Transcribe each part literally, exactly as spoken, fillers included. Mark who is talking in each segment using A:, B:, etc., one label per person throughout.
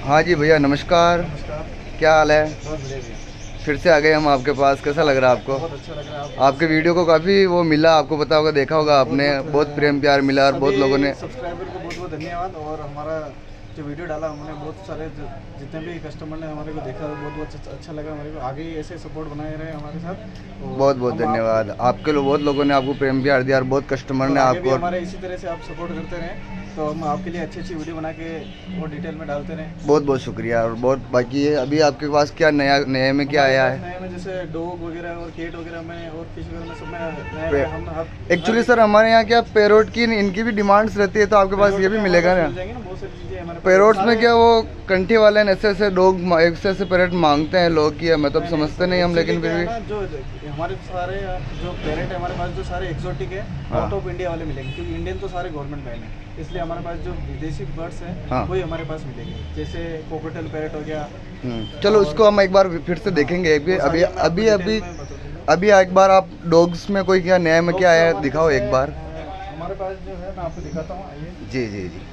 A: हाँ जी भैया नमस्कार।
B: नमस्कार।
A: क्या हाल है?
B: बहुत बढ़िया भैया।
A: फिर से आ गए हम आपके पास। कैसा लग रहा है आपको?
B: बहुत अच्छा लग रहा है। आप
A: आपके वीडियो को काफ़ी वो मिला, आपको पता होगा, देखा होगा आपने, बहुत प्रेम प्यार मिला और बहुत लोगों ने।
B: सब्सक्राइबर को बहुत बहुत धन्यवाद। और हमारा जो वीडियो डाला हमने, बहुत सारे जितने भी कस्टमर ने हमारे को देखा बहुत बहुत अच्छा लगा हमारे को। आगे ऐसे सपोर्ट बनाए रहे हमारे साथ।
A: बहुत बहुत धन्यवाद। आपके लोग बहुत लोगों ने आपको प्रेम प्यार दिया और बहुत कस्टमर ने आपको।
B: हमारे इसी तरह से आप सपोर्ट करते रहें तो हम आपके लिए अच्छी अच्छी वीडियो बना के वो डिटेल में डालते रहें।
A: बहुत बहुत शुक्रिया। और बहुत बाकी है अभी आपके पास क्या नया नए में क्या आया है?
B: नए में जैसे डॉग वगैरह और केट वगैरह में और फिश वगैरह में सब में नया हम।
A: एक्चुअली सर हमारे यहाँ क्या पैरोट की इनकी भी डिमांड्स रहती है, तो आपके पास ये भी मिलेगा ना? पैरोट्स में क्या वो कंठी वाले ऐसे ऐसे डॉग ऐसे ऐसे पैरेट मांगते हैं लोग की, मतलब समझते नहीं हम, लेकिन फिर भी
B: जो हमारे सारे जो पैरेट है हमारे पास जो सारे एक्सोटिक है आउट ऑफ इंडिया वाले मिलेंगे, क्योंकि इंडियन तो सारे गवर्नमेंट बैन है, इसलिए हमारे पास जो विदेशी बर्ड्स हैं हाँ। वही हमारे पास मिलेंगे। जैसे कोकोटेल पैरेट हो गया।
A: चलो उसको हम एक बार फिर से देखेंगे। अभी अभी अभी अभी अभी एक बार आप डॉग्स में कोई क्या नया में क्या आया है दिखाओ एक बार।
B: हमारे पास जो है मैं आपको दिखाता हूँ।
A: जी जी जी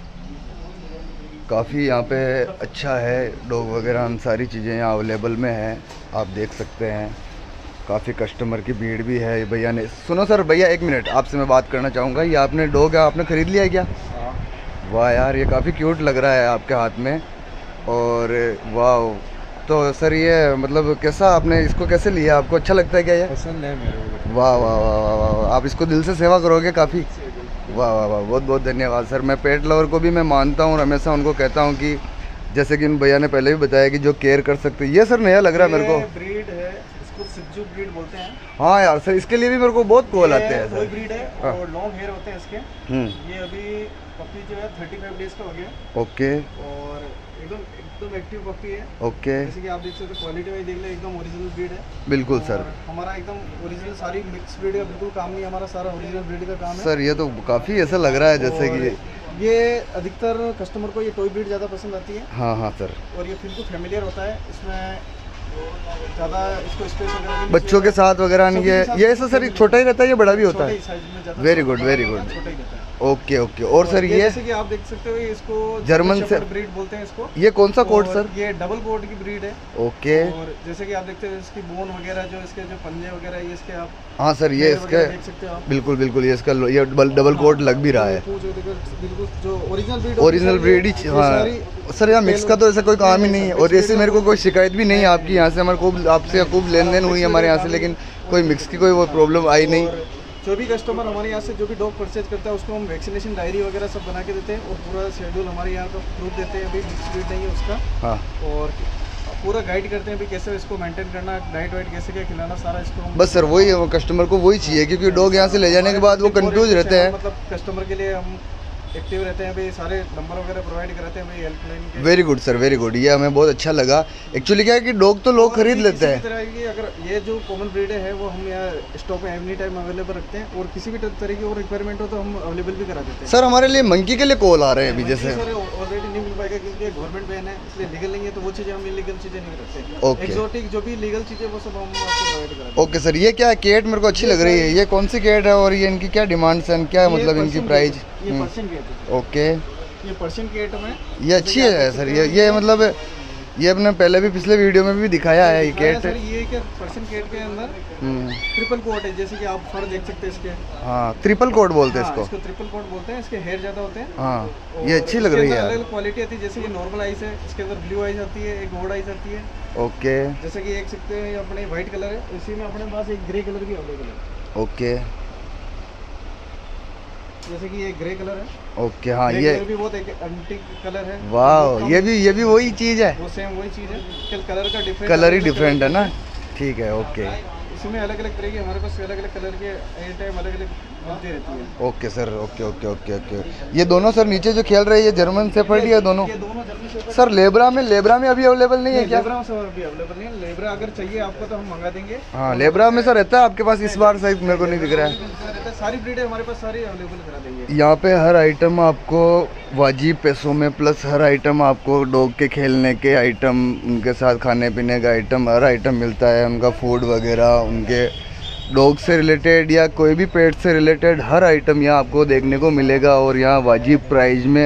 A: काफ़ी यहाँ पे अच्छा है, डॉग वगैरह हम सारी चीज़ें यहाँ अवेलेबल में हैं, आप देख सकते हैं। काफ़ी कस्टमर की भीड़ भी है। भैया ने सुनो सर, भैया एक मिनट आपसे मैं बात करना चाहूँगा। ये आपने डॉग आपने ख़रीद लिया है क्या? वाह यार ये काफ़ी क्यूट लग रहा है आपके हाथ में। और वाह, तो सर ये मतलब कैसा आपने इसको कैसे लिया, आपको अच्छा लगता है क्या ये?
B: पसंद है मेरे को।
A: वाह वाह वाह वाह वाह, आप इसको दिल से सेवा करोगे काफ़ी। वाह वाह वाह, बहुत बहुत धन्यवाद सर। मैं पेट लवर को भी मैं मानता हूँ और हमेशा उनको कहता हूँ कि जैसे कि उन भैया ने पहले भी बताया कि जो केयर कर सकते हैं। ये सर नया लग रहा है मेरे को।
B: ब्रीड है, इसको सिज्जू ब्रीड बोलते हैं।
A: हाँ यार सर, इसके लिए भी मेरे को बहुत कॉल आते हैं सर।
B: ब्रीड है और लॉन्ग हेयर होते हैं इसके। ये अभी पपी जो है पैंतीस डेज का हो गया।
A: ओके।
B: और एकदम एकदम एक्टिव पपी है।
A: ओके।
B: जैसे कि आप देख सकते हो, क्वालिटी वाइज देख ले एकदम ओरिजिनल ब्रीड है।
A: बिल्कुल सर।
B: हमारा एकदम ओरिजिनल सारी मिक्स ब्रीड का बिल्कुल काम नहीं, हमारा सारा ओरिजिनल ब्रीड का काम है
A: सर। ये तो काफ़ी ऐसा लग रहा है जैसे कि
B: ये अधिकतर कस्टमर को ये टॉय ब्रीड ज़्यादा पसंद आती है।
A: हाँ हाँ सर।
B: और ये बिल्कुल फैमिलियर होता है, इसमें ज़्यादा इसको स्पेस वगैरह
A: बच्चों के साथ वगैरह नहीं है ये ऐसा सर, छोटा ही रहता है, ये बड़ा भी होता है? Very good very good. Okay okay. और सर ये
B: जैसे कि आप देख सकते हो, इसको
A: जर्मन से
B: ब्रीड बोलते हैं इसको।
A: ये कौन सा कोट सर?
B: ये डबल कोट की ब्रीड है।
A: ओके।
B: और जैसे कि आप देखते हो इसकी बोन वगैरह जो इसके जो पंजे वगैरह ये इसके आप।
A: हाँ सर ये इसके
B: देख सकते हो आप।
A: बिल्कुल बिल्कुल, ये इसका ये डबल डबल कोट लग भी रहा है।
B: बिल्कुल जो ओरिजिनल ब्रीड
A: ओरिजिनल ब्रीड ही। हाँ सर, यहाँ मिक्स का तो ऐसा कोई काम ही नहीं है। और ऐसे मेरे को कोई शिकायत भी नहीं है आपकी यहाँ से। हमारे खूब आपसे खूब लेन देन हुई हमारे यहाँ से, लेकिन कोई मिक्स की कोई वो प्रॉब्लम आई नहीं।
B: जो भी कस्टमर हमारे यहाँ से जो भी डॉग परचेज करता है उसको हम वैक्सीनेशन डायरी वगैरह सब बना के देते हैं और पूरा शेड्यूल हमारे यहाँ का प्रूफ देते हैं, अभी मिक्स ब्रीड नहीं है उसका। हाँ। और पूरा गाइड करते हैं भी कैसे इसको मेंटेन करना, डाइट वाइट कैसे क्या खिलाना, सारा इसको।
A: बस सर वही है, कस्टमर को वही चाहिए, क्योंकि डॉग यहाँ से ले जाने के बाद वो कंफ्यूज रहते हैं।
B: मतलब कस्टमर के लिए हम एक्टिव रहते हैं भाई, सारे नंबर वगैरह प्रोवाइड कराते हैं भाई हेल्पलाइन के।
A: Very good sir, very good. ये हमें बहुत अच्छा लगा। एक्चुअली क्या है कि डॉग तो लोग खरीद लेते हैं।
B: तरह की अगर ये जो कॉमन ब्रीड है वो हम यहाँ स्टॉक में एवरी टाइम अवेलेबल रखते हैं, और किसी भी तरह की और रिक्वायरमेंट हो तो हम अवेलेबल भी करा देते हैं।
A: सर हमारे लिए मंकी के लिए कॉल आ रहे हैं अभी, जैसे
B: सर ऑलरेडी नहीं मिल पाएगा क्योंकि गवर्नमेंट बैन है, इसलिए लीगल नहीं है, तो वो चीज़ें हम इलीगल चीज़ें नहीं रखते।
A: ओके।
B: एक्सोटिक जो भी लीगल चीज़ें वो सब हम आपको प्रोवाइड कराते हैं।
A: Okay sir. ये क्या है केट, मेरे को अच्छी लग रही है। ये कौन सी केट है और ये इनकी क्या डिमांड्स हैं, क्या मतलब इनकी प्राइस?
B: ये पर्शियन केट है।
A: ओके।
B: ये पर्शियन केट में
A: ये अच्छी है सर। ये ये मतलब ये अपने पहले भी पिछले वीडियो में भी दिखाया है ये केट।
B: सर ये क्या पर्शियन केट के अंदर ट्रिपल कोट है, जैसे कि आप फर देख सकते हैं इसके।
A: हाँ ट्रिपल कोट बोलते हैं
B: हाँ,
A: इसको।
B: इसको ट्रिपल कोट बोलते हैं। इसके हेयर ज़्यादा होते हैं।
A: हाँ ये अच्छी लग रही है।
B: अलग क्वालिटी आती है, जैसे कि नॉर्मल आइस है, इसके अंदर ब्लू आइस आती है, एक गोल्ड आइस आती है।
A: ओके।
B: जैसे कि देख सकते हैं अपने व्हाइट कलर है, इसी में अपने पास एक ग्रे कलर भी अवेलेबल है।
A: ओके।
B: जैसे कि ये ग्रे कलर है।
A: ओके। हाँ ये
B: भी बहुत एक एंटीक कलर है।
A: वाह, ये भी ये भी वही चीज़ है।
B: वो सेम वही चीज़ है, केवल कलर का डिफरेंट,
A: कलर ही डिफरेंट है ना। ठीक है। ओके।
B: इसमें अलग अलग तरह की हमारे पास अलग अलग कलर के एनी टाइम अलग अलग मिलती रहती है।
A: Okay sir. Okay okay okay okay. ये दोनों सर नीचे जो खेल रहे हैं ये जर्मन शेफर्ड है दोनों?
B: ये दोनों जर्मन शेफर्ड।
A: सर लेब्रा में लेब्रा में अभी अवेलेबल नहीं है क्या?
B: लेब्रा में अभी अवेलेबल नहीं है। लेब्रा अगर चाहिए आपको तो हम मंगा देंगे।
A: हाँ लेब्रा में सर रहता है आपके पास? इस बार सही मेरे को नहीं दिख रहा है।
B: सारी ब्रीड है हमारे पास, सारी अवेलेबल करा देंगे।
A: यहाँ पे हर आइटम आपको वाजिब पैसों में, प्लस हर आइटम आपको डॉग के खेलने के आइटम, उनके साथ खाने पीने का आइटम, हर आइटम मिलता है। उनका फूड वगैरह, उनके डॉग से रिलेटेड या कोई भी पेट से रिलेटेड हर आइटम यहाँ आपको देखने को मिलेगा। और यहाँ वाजिब प्राइस में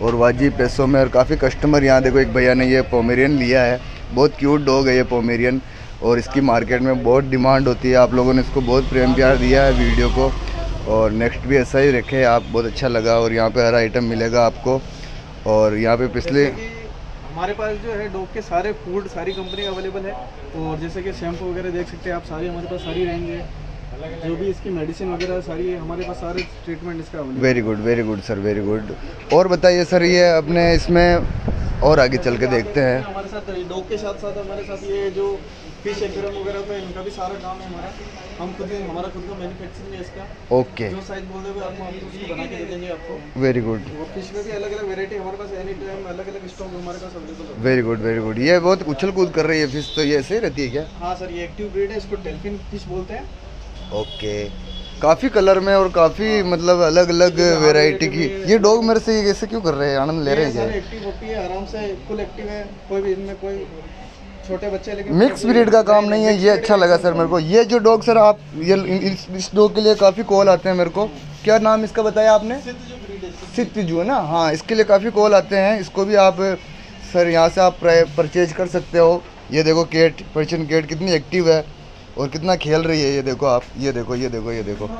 A: और वाजिब पैसों में, और काफ़ी कस्टमर यहाँ देखो, एक भैया ने ये पोमेरियन लिया है, बहुत क्यूट डॉग है ये पोमेरियन, और इसकी मार्केट में बहुत डिमांड होती है। आप लोगों ने इसको बहुत प्रेम प्यार दिया है वीडियो को, और नेक्स्ट भी ऐसा ही रखे आप, बहुत अच्छा लगा। और यहाँ पे हर आइटम मिलेगा आपको। और यहाँ पे पिछले
B: हमारे पास जो है डॉग के सारे फूड सारी कंपनी अवेलेबल है, और जैसे कि शैम्पू वगैरह देख सकते हैं आप, सारी हमारे पास सारी रेंज है, जो भी इसकी मेडिसिन वगैरह सारी हमारे पास सारे ट्रीटमेंट इसका available.
A: Very good very good sir, very good. और बताइए सर, ये अपने इसमें और आगे चल के देखते हैं।
B: हमारे साथ डॉग के साथ साथ हमारे साथ ये जो फिश एक्वेरियम वगैरह होता है, इनका भी सारा काम है हमारा। हम खुद हमारा खुद का मैन्युफैक्चरिंग है इसका।
A: ओके,
B: जो साइज बोल देंगे आपको, हम उसको बना के दे देंगे आपको।
A: Very good.
B: और फिश में भी अलग अलग वैरायटी हमारे पास एनी टाइम अलग अलग स्टॉक हमारे पास अवेलेबल है।
A: Very good very good. ये बहुत उछल कूद कर रही है फिश, तो ये ऐसे ही रहती है क्या?
B: हाँ सर, ये एक्टिव ब्रीड है, इसको डेल्फिन फिश बोलते हैं।
A: ओके, काफ़ी कलर में और काफ़ी मतलब अलग अलग वैरायटी की। ये डॉग मेरे से ऐसे क्यों कर रहे हैं, आनंद ले रहे हैं क्या?
B: एक्टिव होती है, आराम से फुल एक्टिव है, कोई भी इनमें कोई छोटे बच्चे, लेकिन
A: मिक्स ब्रीड का काम नहीं है। ये अच्छा लगा सर मेरे को। ये जो डॉग सर आप ये इस, इस डॉग के लिए काफ़ी कॉल आते हैं मेरे को। क्या नाम इसका बताया आपने? सिद्धजू है ना? हाँ, इसके लिए काफ़ी कॉल आते हैं। इसको भी आप सर यहाँ से आप परचेज कर सकते हो। ये देखो केट, पर्शियन केट कितनी एक्टिव है और कितना खेल रही है। ये देखो आप, ये देखो ये देखो ये देखो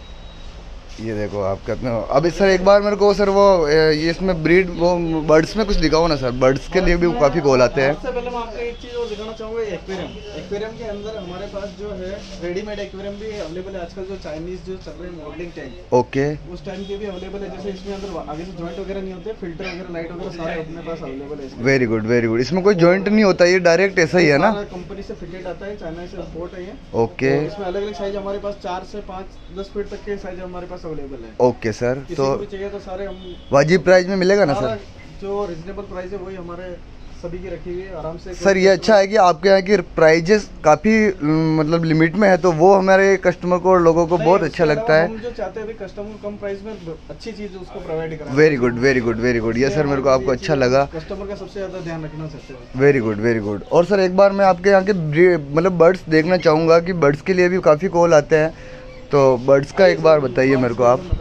A: ये देखो आप कितना। अब सर एक बार मेरे को सर वो ये इसमें ब्रीड वो बर्ड्स में कुछ दिखाओ ना सर, बर्ड्स के लिए भी काफ़ी कॉल आते हैं।
B: सबसे पहले मैं आपको एक चीज़ और दिखाना चाहूँगा, एक्वेरियम। एक्वेरियम के अंदर हमारे पास जो है रेडीमेड एक्वेरियम भी अवेलेबल है आजकल, जो चाइनीज जो चल रहे हैं मॉडलिंग टैंक।
A: ओके,
B: उस टाइम के भी अवेलेबल है, जैसे इसमें अंदर आगे से जॉइंट वगैरह नहीं होते, फिल्टर वगैरह लाइट वगैरह सारे अपने पास अवेलेबल है।
A: Very good very good. इसमें कोई जॉइंट नहीं होता, ये डायरेक्ट ऐसा ही है ना?
B: कंपनी से फिटेड आता है, चाइना से इंपोर्ट है ये।
A: ओके,
B: इसमें अलग अलग साइज हमारे पास चार से पाँच दस फीट तक के साइज हमारे पास अवेलेबल है।
A: ओके सर, तो
B: चाहिए तो सारे हम
A: वाजिब प्राइस में मिलेगा ना सर?
B: जो रिजनेबल प्राइस है वही हमारे सभी की रखी हुई है, आराम से।
A: सर ये अच्छा है कि आपके यहाँ की प्राइजेस काफ़ी मतलब लिमिट में है, तो वो हमारे कस्टमर को और लोगों को बहुत अच्छा लगता है।
B: हम जो चाहते हैं भी कस्टमर कम प्राइस में अच्छी चीज़ उसको प्रोवाइड करें।
A: Very good very good very good. ये सर मेरे को आपको अच्छा लगा।
B: कस्टमर का सबसे ज़्यादा ध्यान रखना चाहते हैं।
A: Very good very good. और सर एक बार मैं आपके यहाँ के मतलब बर्ड्स देखना चाहूँगा कि बर्ड्स के लिए भी काफ़ी कॉल आते हैं, तो बर्ड्स का एक बार बताइए मेरे को आप।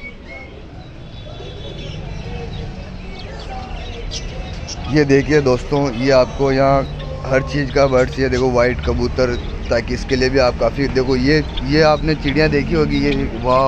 A: ये देखिए दोस्तों, ये आपको यहाँ हर चीज़ का बर्ड्स, ये देखो वाइट कबूतर, ताकि इसके लिए भी आप काफ़ी देखो। ये ये आपने चिड़िया देखी होगी, ये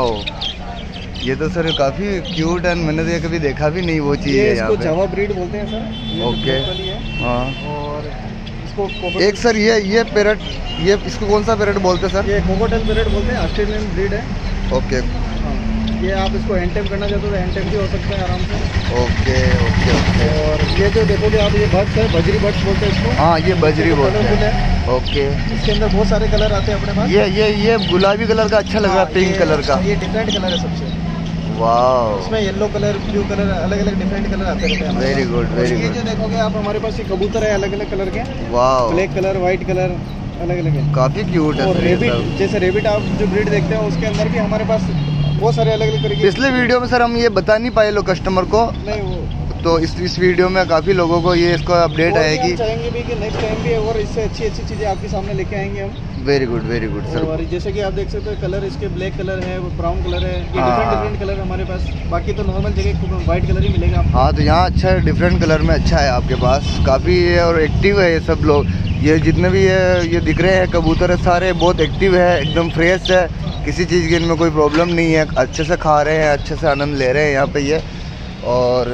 A: वाह, ये तो सर काफ़ी क्यूट है, मैंने तो ये कभी देखा भी नहीं वो चीज़ है यहाँ पे।
B: जावा ब्रीड बोलते हैं सर।
A: ओके, हाँ।
B: और इसको
A: एक सर ये ये पैरट, ये इसको कौन सा पैरट बोलते हैं सर?
B: ये कोकोटेल पैरट बोलते हैं, ऑस्ट्रेलियन ब्रीड है।
A: ओके,
B: ये आप इसको हैंड टैप करना चाहते हो तो हैंड टैप भी हो सकता है आराम से।
A: Okay okay okay.
B: और ये जो देखोगे आप, ये बर्ड्स है, बजरी बर्ड्स बोलते हैं इसको।
A: हाँ, ये बजरी बोलते हैं। ओके,
B: इसके अंदर बहुत सारे कलर आते हैं अपने पास।
A: ये ये ये गुलाबी कलर का अच्छा लग रहा है, पिंक कलर का।
B: ये डिफरेंट कलर है सबसे।
A: वाह,
B: इसमें येलो कलर, ब्लू कलर, अलग अलग डिफरेंट कलर आते रहते हैं।
A: Very good very good.
B: ये जो देखोगे आप, हमारे पास ये कबूतर है अलग अलग कलर के।
A: वाह,
B: ब्लैक कलर, व्हाइट कलर, अलग अलग है,
A: काफ़ी क्यूट है।
B: और रेबिट, जैसे रेबिट आप जो ब्रीड देखते हैं उसके अंदर भी हमारे पास बहुत सारे अलग अलग तरीके।
A: पिछले वीडियो में सर हम ये बता नहीं पाए लोग कस्टमर को,
B: नहीं वो
A: तो इस इस वीडियो में काफ़ी लोगों को ये इसका अपडेट आएगी।
B: चाहेंगे भी कि नेक्स्ट टाइम भी और इससे अच्छी अच्छी चीज़ें आपके सामने लेके आएंगे हम।
A: Very good very good sir.
B: और जैसे कि आप देख सकते हो कलर इसके ब्लैक कलर है, ब्राउन कलर है, ये डिफरेंट डिफरेंट कलर हमारे पास। बाकी तो नॉर्मल जगह व्हाइट कलर ही मिलेगा आपको।
A: हाँ, तो यहाँ अच्छा है, डिफरेंट कलर में अच्छा है आपके पास, काफ़ी और एक्टिव है ये सब लोग। ये जितने भी ये ये दिख रहे हैं कबूतर है, सारे बहुत एक्टिव है, एकदम फ्रेश है, किसी चीज़ की इनमें कोई प्रॉब्लम नहीं है, अच्छे से खा रहे हैं, अच्छे से आनंद ले रहे हैं यहाँ पे ये। और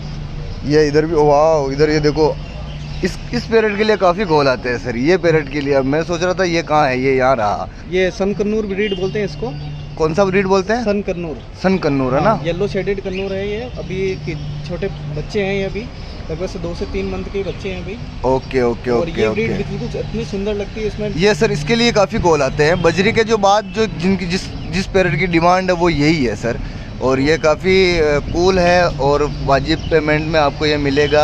A: ये इधर भी, वाह, इधर ये देखो, इस इस पैरट के लिए काफ़ी कॉल आते हैं सर, ये पैरट के लिए। अब मैं सोच रहा था ये कहाँ है, ये यहाँ रहा।
B: ये सन कन्नूर ब्रीड बोलते हैं इसको।
A: कौन सा ब्रीड बोलते हैं?
B: सन कन्नूर।
A: सन कन्नूर है ना?
B: येलो शेडेड कन्नूर है ये। अभी छोटे बच्चे हैं, ये अभी लगभग से दो से तीन मंथ के बच्चे हैं अभी।
A: ओके ओके
B: और
A: ओके
B: ये
A: ओके।
B: ब्रीड बिल्कुल इतनी सुंदर लगती है इसमें।
A: ये सर इसके लिए काफ़ी कॉल आते हैं। बजरी के जो बाद जो जिनकी जिस जिस पैरट की डिमांड है वो यही है सर, और ये काफ़ी कूल है और वाजिब पेमेंट में आपको ये मिलेगा।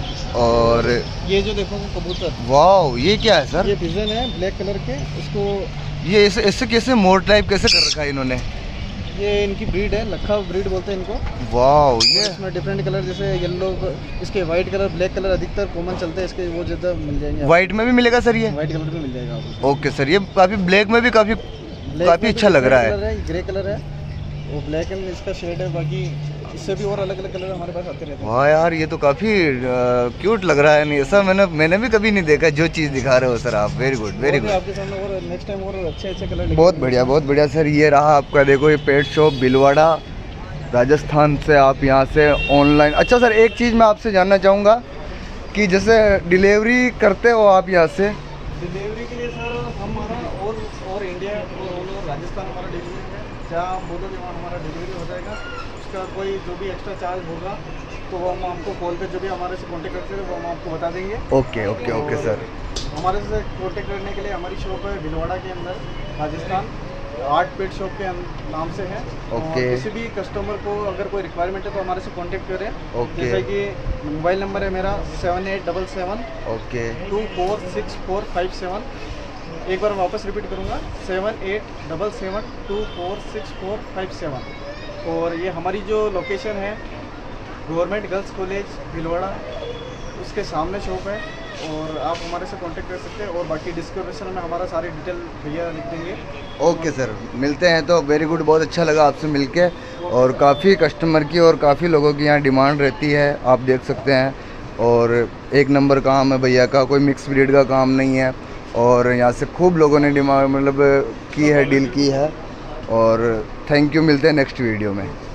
A: और
B: ये जो देखो कबूतर,
A: वाह, ये क्या है सर?
B: ये पिजन है ब्लैक कलर के। इसको
A: ये ऐसे ऐसे कैसे मोर टाइप कैसे कर रखा है इन्होंने?
B: ये इनकी ब्रीड है, लखा ब्रीड बोलते हैं इनको।
A: वाह, ये
B: इसमें डिफरेंट कलर, जैसे येलो, इसके व्हाइट कलर, ब्लैक कलर अधिकतर कॉमन चलते हैं इसके, वो ज़्यादा मिल जाएंगे।
A: व्हाइट में भी मिलेगा सर? ये
B: व्हाइट कलर में मिल जाएगा आपको।
A: ओके सर, ये काफ़ी ब्लैक में भी काफ़ी काफ़ी अच्छा लग रहा है।
B: ग्रे कलर है, वो ब्लैक एंड इसका शेड है। बाकी इससे भी और अलग अलग कलर हमारे पास आते रहते हैं।
A: वाह यार, ये तो काफ़ी क्यूट लग रहा है। नहीं ऐसा मैंने मैंने भी कभी नहीं देखा जो चीज़ दिखा रहे हो सर आप। Very good very good.
B: आपके सामने और नेक्स्ट टाइम और अच्छे अच्छे कलर।
A: बहुत बढ़िया बहुत बढ़िया सर। ये रहा आपका, देखो ये पेट शॉप भीलवाड़ा राजस्थान से आप यहाँ से ऑनलाइन। अच्छा सर, एक चीज़ मैं आपसे जानना चाहूँगा कि जैसे डिलीवरी करते हो आप यहाँ से?
B: डिलीवरी के लिए सर हमारा और और इंडिया और ऑल ओवर राजस्थान हमारा डिलीवरी है। जहाँ आप बोलोगे वहाँ हमारा डिलीवरी हो जाएगा। उसका कोई जो भी एक्स्ट्रा चार्ज होगा तो वो हम आपको कॉल पे जो भी हमारे से कॉन्टेक्ट करते हैं वो हम आपको बता देंगे।
A: Okay okay okay sir.
B: हमारे से कॉन्टेक्ट करने के लिए हमारी शॉप है भीलवाड़ा के अंदर, राजस्थान, आर्ट पेट शॉप के नाम से है।
A: ओके।
B: किसी भी कस्टमर को अगर कोई रिक्वायरमेंट है तो हमारे से कांटेक्ट करें।
A: ओके।
B: जैसे कि मोबाइल नंबर है मेरा seven eight double seven
A: okay
B: two four six four five seven. एक बार वापस रिपीट करूँगा, seven eight double seven two four six four five seven. और ये हमारी जो लोकेशन है गवर्नमेंट गर्ल्स कॉलेज भीलवाड़ा, उसके सामने शॉप है और आप हमारे से कांटेक्ट कर सकते हैं। और बाकी डिस्क्रिप्शन में हमारा सारी डिटेल भैया लिख देंगे।
A: ओके सर, मिलते हैं तो। वेरी गुड, बहुत अच्छा लगा आपसे मिलके। और काफ़ी कस्टमर की और काफ़ी लोगों की यहाँ डिमांड रहती है, आप देख सकते हैं। और एक नंबर काम है भैया का, कोई मिक्स ब्रीड का काम नहीं है। और यहाँ से खूब लोगों ने डिमांड मतलब की है, डील की है। और थैंक यू, मिलते हैं नेक्स्ट वीडियो में।